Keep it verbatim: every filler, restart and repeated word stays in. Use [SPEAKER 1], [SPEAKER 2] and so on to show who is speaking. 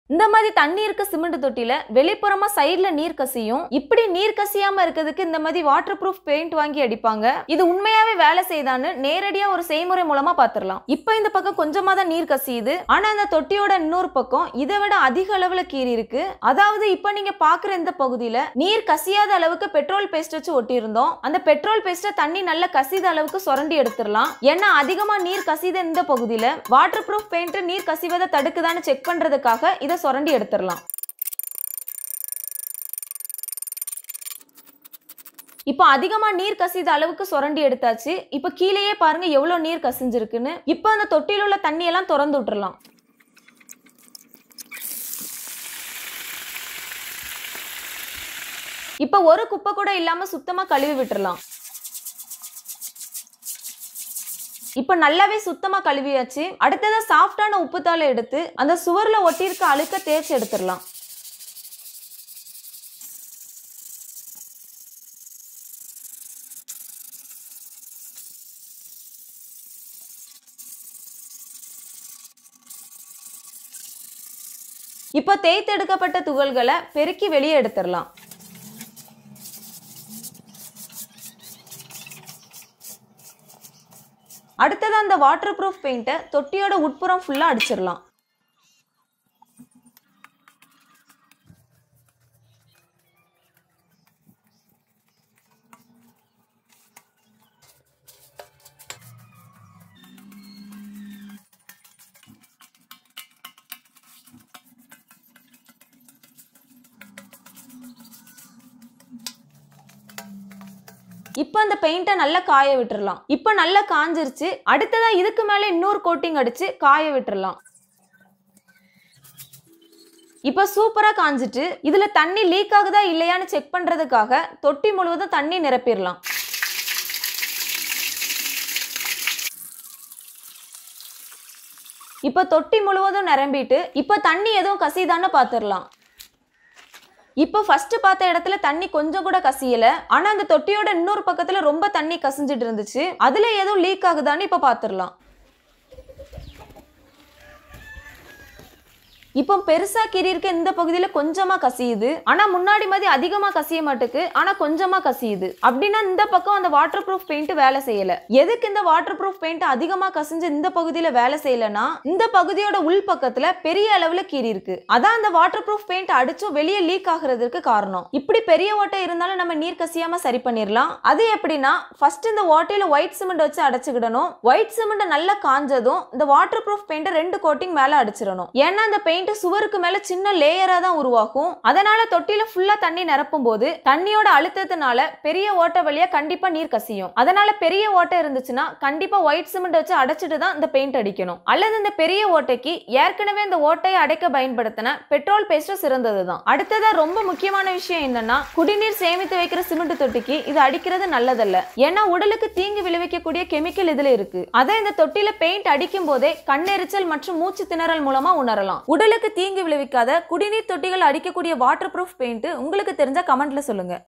[SPEAKER 1] இந்த மாதிரி தண்ணி இருக்க சிமெண்ட் தொட்டில வெளிப்புறமா சைடுல நீர் கசியும். இப்படி நீர் கசியாம இருக்கிறதுக்கு இந்த மாதிரி வாட்டர் ப்ரூஃப் பெயிண்ட் வாங்கி அடிப்பாங்க. இது உண்மையாவே வேலை செய்தான்னு நேரடியா ஒரு செய்முறை மூலமா பாத்துரலாம். இப்ப இந்த பக்கம் கொஞ்சமா தான் நீர் கசியுது. ஆனா அந்த தொட்டியோட இன்னொரு பக்கம் இதை விட அதிக அளவுல கீறி இருக்கு. அதாவது இப்ப நீங்க பாக்குற இந்த பகுதியில நீர் கசியாத அளவுக்கு பெட்ரோல் பேஸ்ட் வச்சு ஒட்டி இருந்தோம். அந்த பெட்ரோல் பேஸ்ட தண்ணி நல்லா கசித அளவுக்கு சுரண்டி எடுத்துடலாம். ஏன்னா அதிகமா நீர் கசித இந்த பகுதியில வாட்டர் ப்ரூஃப் பெயிண்ட் நீர் கசிவதை தடுக்குதான்னு செக் பண்றதுக்காக இதை சுரண்டி எடுத்துடலாம். இப்போ அதிகமா நீர் கசித அளவுக்கு சுரண்டி எடுத்தாச்சு. இப்போ கீழேயே பாருங்க எவ்வளவு நீர் கசிஞ்சிருக்குன்னு. இப்போ அந்த தொட்டியில் உள்ள தண்ணி எல்லாம் திறந்து விட்டுறலாம். இப்போ ஒரு குப்பை கூட இல்லாம சுத்தமா கழுவி விட்டுறலாம். இப்ப நல்லாவே சுத்தமா கழுவியாச்சு. அடுத்ததா சாஃப்டான உப்புத்தாளை எடுத்து அந்த சுவர்ல ஒட்டி இருக்க அழுக்க தேய்ச்சி எடுத்துடலாம். இப்ப தேய்த்து எடுக்கப்பட்ட துகள்களை பெருக்கி வெளியே எடுத்துடலாம். அடுத்தது அந்த வாட்டர் ப்ரூஃப் பெயிண்ட்டை தொட்டியோட உட்புறம் ஃபுல்லா அடிச்சிடலாம். இப்போ அந்த பெயிண்ட்டை நல்லா காய விட்டுறலாம். இப்போ நல்லா காஞ்சிருச்சு. அடுத்ததா இதுக்கு மேல இன்னொரு கோட்டிங் அடிச்சு காய விட்டுறலாம். இப்போ சூப்பரா காஞ்சிட்டு இதுல தண்ணி லீக் ஆகுதா இல்லையான்னு செக் பண்றதுக்காக தொட்டி முழுவதும் தண்ணி நிரப்பிடலாம். இப்போ தொட்டி முழுவதும் நிரம்பிட்டு இப்போ தண்ணி எதுவும் கசிதான்னு பாத்துடலாம். இப்போ ஃபர்ஸ்ட் பார்த்த இடத்துல தண்ணி கொஞ்சம் கூட கசியல. ஆனா அந்த தொட்டியோட இன்னொரு பக்கத்துல ரொம்ப தண்ணி கசிஞ்சிட்டு இருந்துச்சு. அதுல ஏதோ லீக் ஆகுதான்னு இப்ப பாத்துடலாம். இப்போ பெருசா கீறி இருக்க இந்த பகுதியில கொஞ்சமா கசியுது. ஆனா முன்னாடி மாதிரி அதிகமா கசிய மாட்டுக்கு. ஆனா கொஞ்சமா கசியுது. அப்படின்னா இந்த பக்கம் அந்த வாட்டர் ப்ரூஃப் பெயிண்ட் வேலை செய்யல. எதுக்கு இந்த வாட்டர் ப்ரூஃப் பெயிண்ட் அதிகமா கசிஞ்சு இந்த பகுதியில வேலை செய்யலனா இந்த பகுதியோட உள் பக்கத்துல பெரிய அளவுல கீறி இருக்கு. அதான் அந்த வாட்டர் ப்ரூஃப் பெயிண்ட் அடிச்சும் வெளியே லீக் ஆகுறதுக்கு காரணம். இப்படி பெரிய ஓட்டை இருந்தாலும் நம்ம நீர் கசியாம சரி பண்ணிடலாம். அது எப்படின்னா ஃபர்ஸ்ட் இந்த ஓட்டையில ஒயிட் சிமெண்ட் வச்சு அடைச்சுக்கிடணும். ஒயிட் சிமெண்ட் நல்லா காஞ்சதும் இந்த வாட்டர் ப்ரூஃப் பெயிண்ட் ரெண்டு கோட்டிங் மேல அடிச்சிடணும். ஏன்னா அந்த பெயிண்ட் சுவருக்கு மேல சின்ன லேயரா தான் உருவாகும். அதனால தொட்டில ஃபுல்லா தண்ணி நிரப்பும் போது தண்ணியோட அழுத்தத்தினால பெரிய ஓட்டை வழியா கண்டிப்பா நீர் கசியும். அதனால பெரிய ஓட்டை இருந்துச்சுன்னா கண்டிப்பா ஒயிட் சிமெண்ட் வச்சு அடைச்சிட்டு தான் இந்த பெயிண்ட் அடிக்கணும். அல்லது இந்த பெரிய ஓட்டைக்கு ஏற்கனவே இந்த ஓட்டையை அடைக்க பயன்படுத்தின பெட்ரோல் பேஸ்ட் சிறந்ததுதான். அடுத்ததா ரொம்ப முக்கியமான விஷயம் என்னன்னா குடிநீர் சேமித்து வைக்கிற சிமெண்ட் தொட்டிக்கு இது அடிக்கிறது நல்லதல்ல. ஏன்னா உடலுக்கு தீங்கு விளைவிக்கக்கூடிய கெமிக்கல் இதுல இருக்கு. அதை இந்த தொட்டில பெயிண்ட் அடிக்கும் போதே கண்ணெரிச்சல் மற்றும் மூச்சு திணறல் மூலமா உணரலாம். உடலுக்கு தீங்கு விளைவிக்காத குடிநீர் தொட்டிகள் அடிக்கக்கூடிய வாட்டர் ப்ரூஃப் பெயிண்ட் உங்களுக்கு தெரிஞ்ச கமெண்ட்ல சொல்லுங்க.